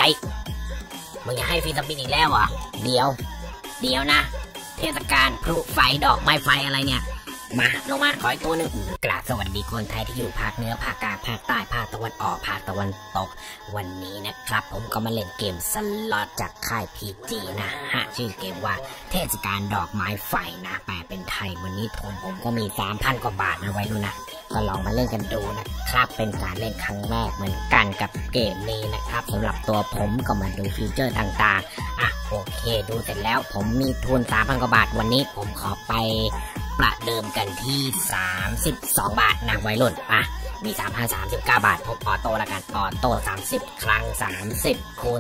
มึงอยากให้ฟรีสปินอีกแล้วอ่ะเดี๋ยวนะเทศกาลพลุไฟดอกไม้ไฟอะไรเนี่ยมาลงมาขออีกตัวหนึ่งกราบสวัสดีคนไทยที่อยู่ภาคเหนือภาคกลางภาคใต้ภาคตะวันออกภาคตะวันตกวันนี้นะครับผมก็มาเล่นเกมสล็อตจากค่าย PG นะฮะชื่อเกมว่าเทศกาลดอกไม้ไฟนะแปลเป็นไทยวันนี้ผมก็มี 3,000 กว่าบาทนะไว้ดูนะก็ลองมาเล่นกันดูนะครับเป็นการเล่นครั้งแรกเหมือนกันกับเกมนี้นะครับสำหรับตัวผมก็มาดูฟีเจอร์ต่างๆโอเคดูเสร็จแล้วผมมีทุน 3,000 กว่าบาทวันนี้ผมขอไปประเดิมกันที่32 บาทนะวัยรุ่นมี 3,039 บาทผมออโต้ละกันออโต้30 ครั้ง30คูณ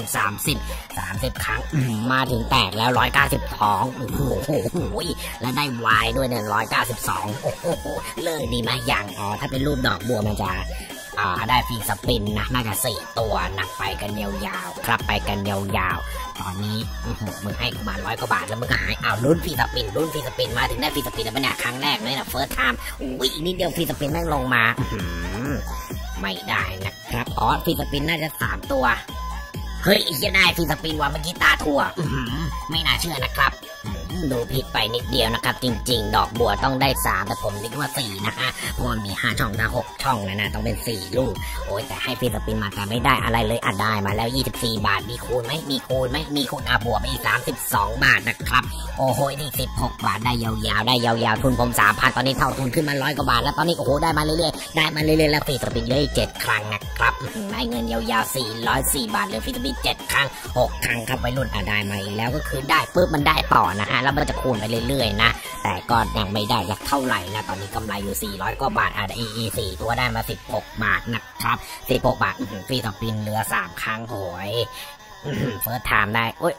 30ครั้งมาถึงแตกแล้ว192โอ้โหแล้วได้วายด้วยเนี่ย192โอ้โหเลิกดีไหมอย่างถ้าเป็นรูปดอกบัวมันจะได้ฟรีสปินนะน่าจะ4ตัวนะไปกันยาวๆครับไปกันยาวๆตอนนี้มึงให้กูมา100 กว่าบาทแล้วมึงก็หายลุ้นฟรีสปินมาถึงได้ฟรีสปินแล้วเนี่ยครั้งแรกเลยนะเฟิร์สไทม์อีกนิดเดียวฟรีสปินแม่งลงมาไม่ได้นะครับฟรีสปินน่าจะ3ตัวเฮ้ยจะได้ฟรีสปินว่ะเมื่อกี้ตาทั่วไม่น่าเชื่อนะครับดูผิดไปนิดเดียวนะครับจริงๆดอกบัวต้องได้3แต่ผมนึกว่า4นะฮะเพราะมี5ช่องนะ6ช่องนะต้องเป็น4ลูกโอ้ยแต่ให้ฟรีสปินมาแต่ไม่ได้อะไรเลยได้มาแล้ว24 บาทมีคูณไหมมีคูณบวกไปอีก32 บาทนะครับโอ้โหนี่16 บาทได้ยาวๆทุนผม 3,000 ตอนนี้เท่าทุนขึ้นมา100 กว่าบาทแล้วตอนนี้โอ้โหได้มาเรื่อยๆแล้วฟรีสปินเลย7 ครั้งนะครับได้เงินยาวๆ404 บาทเลยฟรีสปิน7 ครั้ง6 ครั้งครับวัยรุ่นได้มาอีกแล้วก็คือได้ปุ๊บมันได้ต่อนะฮะแล้วมันจะคูณไปเรื่อยๆนะแต่ก็ยังไม่ได้สักเท่าไหร่นะตอนนี้กำไรอยู่400 กว่าบาท4ตัวได้มา16 บาทนะครับ16 บาทฟรีสปินเหลือ3 ครั้งโหยเฟิร์สไทม์ได้โอ๊ย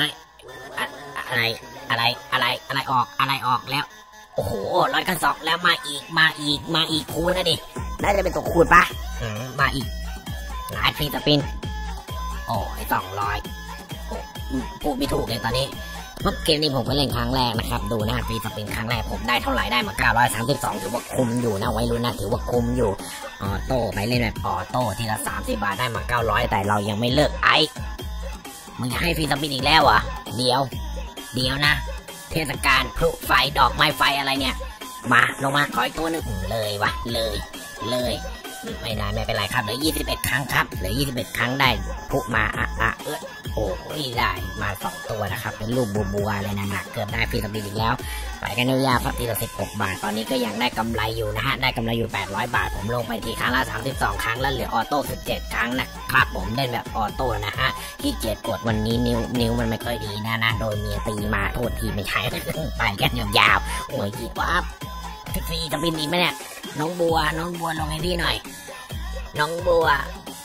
อะไรออกแล้วโอ้โห102แล้วมาอีกคูณนะดิน่าจะเป็นตัวคูณปะมาอีกหลายฟรีสปินโอ้ย200พูดไม่ถูกเลยตอนนี้เพราะเกมนี้ผมก็เล่นครั้งแรกนะครับดูนะฟรีสปินครั้งแรกผมได้เท่าไหร่ได้มา932ถือว่าคุ้มอยู่นะไว้รู้นะถือว่าคุ้มอยู่ออโต้ไปเล่นแบบออโต้ทีละ30 บาทได้มา900แต่เรายังไม่เลิกมึงอยากให้ฟรีสปินอีกแล้วอ่ะเดี๋ยวนะเทศกาลพลุไฟดอกไม้ไฟอะไรเนี่ยมาลงมาขออีกตัวนึงเลยวะเลยไม่ได้ไม่เป็นไรครับเหลือ21 ครั้งครับเหลือ21 ครั้งได้พุมาโอ้ยได้มา2ตัวนะครับเป็นรูปบัวเลยนะเกือบได้ฟรีสปินอีกแล้วไปกันยาวๆครับทีละ16 บาทตอนนี้ก็ยังได้กำไรอยู่นะฮะได้กำไรอยู่800 บาทผมลงไปทีครั้งละ32 ครั้งแล้วเหลือออโต้17 ครั้งนะครับผมเล่นแบบออโต้นะฮะขี้เกียจกดวันนี้นิ้วมันไม่ค่อยดีนะโดนเมียตีมาโทษทีไม่ใช่ไปกันยาวๆโอ้ยคิดว่าฟรีสปินอีกไหมเนี่ยน้องบัวลงให้พี่หน่อยน้องบัว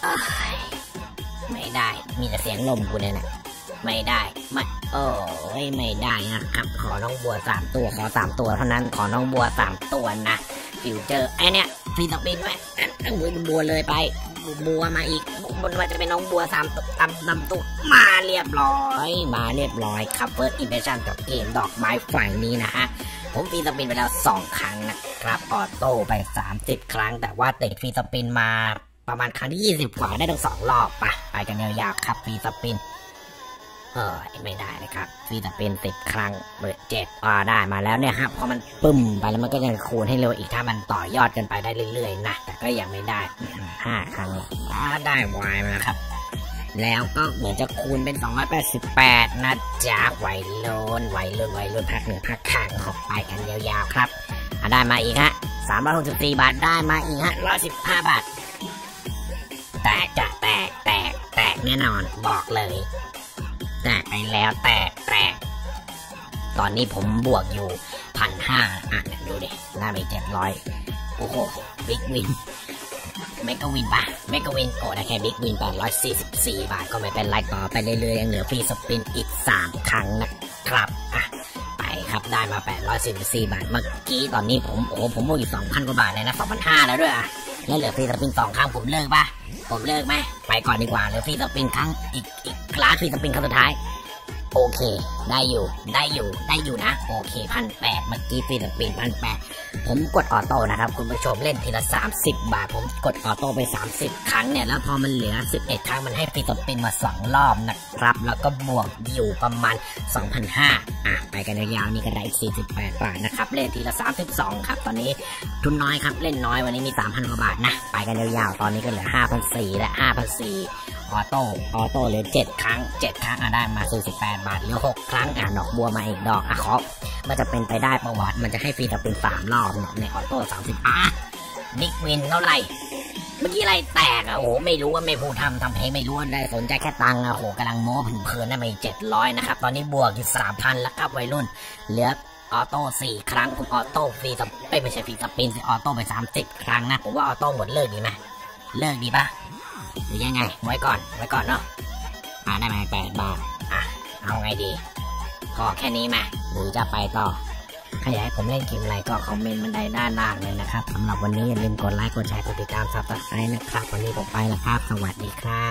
ไม่ได้มีแต่เสียงลมกูเนี่ยนะไม่ได้ไม่ได้นะครับขอน้องบัว3 ตัวขอ3 ตัวเท่านั้นขอน้องบัว3 ตัวนะฟิวเจอร์เนี่ยฟรีสปินไหมบัวเลยไปบัวมาอีกบนว่าจะเป็นน้องบัว3 ตัวตำตัวมาเรียบร้อยครับเฟิร์สอิมเพรสชั่นกับเกมดอกไม้ไฟนี้นะฮะผมฟรีสปินไปแล้ว2 ครั้งนะครับออโต้ไป30 ครั้งแต่ว่าติดฟรีสปินมาประมาณครั้งที่20 กว่าได้ทั้ง2 รอบไปกันยาวๆครับฟรีสปินไม่ได้นะครับฟรีสปิน10 ครั้งเบอร์7ได้มาแล้วเนี่ยครับพอมันปึ้มไปแล้วมันก็ยังคูณให้เร็วอีกถ้ามันต่อยอดกันไปได้เรื่อยๆนะแต่ก็ยังไม่ได้5 ครั้งได้วายมาครับแล้วก็เหมือนจะคูณเป็น288นะจ๊ะวัยรุ่นภาคเหนือภาคกลางออกไปกันยาวๆครับได้มาอีกฮะ364 บาทได้มาอีกฮะ115 บาทแตกแน่นอนบอกเลยแตกไปแล้วแตกตอนนี้ผมบวกอยู่ 1,500ดูดิหน้าไป700โอ้โหบิ๊กวินเมกะวินได้แค่บิ๊กวิน844 บาทก็ไม่เป็นไรต่อไปเรื่อยๆยังเหลือฟรีสปินอีก3 ครั้งนะครับไปครับได้มา844 บาทเมื่อกี้ตอนนี้ผมบวกอยู่ 2,000 กว่าบาทเลยนะ 2,500 แล้วด้วยแล้วเหลือฟรีสปิน2 ครั้งผมเลิกไหมไปก่อนดีกว่าเหลือฟรีสปินครั้งอีกคลาสฟรีสปินครั้งสุดท้ายโอเคได้อยู่นะโอเค1,800เมื่อกี้ฟรีสปิน1,800 ผมกดออโต้นะครับคุณผู้ชมเล่นทีละ30 บาทผมกดออโต้ไป30 ครั้งเนี่ยแล้วพอมันเหลือ11 ครั้งมันให้ฟรีสปินมา2 รอบนะครับแล้วก็บวกอยู่ประมาณ 2,500 ไปกันยาวๆนี่ก็ได้อีก48 บาทนะครับเล่นทีละ32ครับตอนนี้ทุนน้อยครับเล่นน้อยวันนี้มี 3,000 กว่าบาทนะไปกันยาวๆตอนนี้ก็เหลือ 5,400 และ 5,400ออโต้เหลือ7 ครั้งได้มา48 บาทเหลือ6 ครั้งดอกบัวมาอีกดอกขอมันจะเป็นไปได้ประวัติมันจะให้ฟรีแต่เป็น3 รอบในออโต้30บิ๊กวินเท่าไหร่เมื่อกี้อะไรแตกโอ้โหไม่รู้ว่าไม่พูดทำเพลงไม่รู้ว่าได้สนใจแค่ตังค์โอ้โหกำลังโม้เพลินๆนะไม่700นะครับตอนนี้บวกอยู่ 3,000 แล้วครับวัยรุ่นเหลือออโต้4 ครั้งผมออโต้ฟรีไม่ใช่ฟรีสปินออโต้ไป30 ครั้งนะผมว่าออโต้หมดเลิกดีไหมเลิกดีปะหรือยังไงไว้ก่อนเนาะได้มา8 บาทเอาไงดีขอแค่นี้มาหรือจะไปต่อใครอยากให้ผมเล่นเกมอะไรก็คอมเมนต์มันได้ด้านล่างเลยนะครับสำหรับวันนี้อย่าลืมกดไลค์กดแชร์กดติดตามซับสไครต์นะครับวันนี้ผมไปแล้วครับสวัสดีครับ